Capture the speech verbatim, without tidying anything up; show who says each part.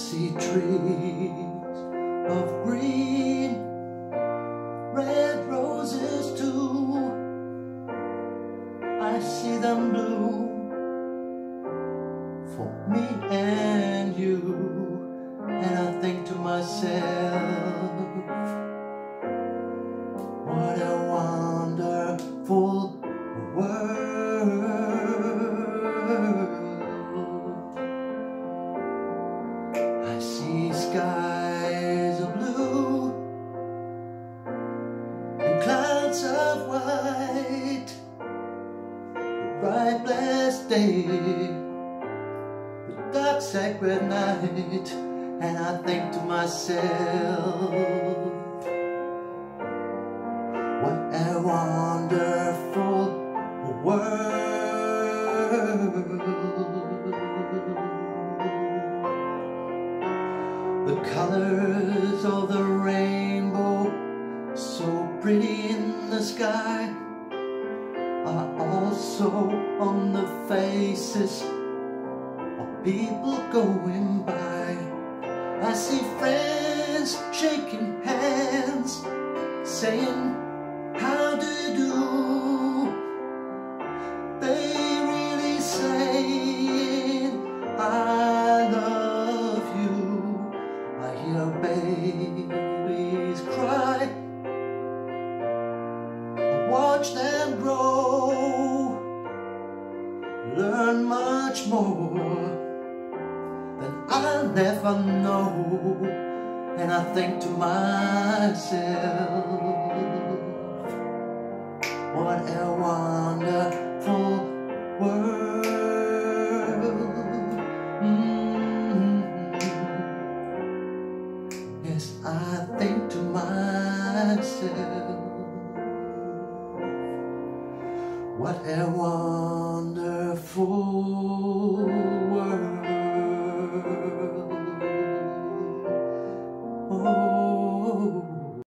Speaker 1: see trees of green, red roses too. I see them bloom for me and you, and I think to myself, what a wonderful world. I see skies of blue and clouds of white, a bright blessed day, the dark sacred night, and I think to myself, what a wonderful world. The colors of the rainbow, so pretty in the sky, are also on the faces of people going by. I see friends shaking hands, saying, how do you do? They really saying, I love you. I hear babies cry, I watch them grow, learn much more than I'll never know, and I think to myself, what a wonderful world. Mm-hmm. Yes, I think to myself, what a wonderful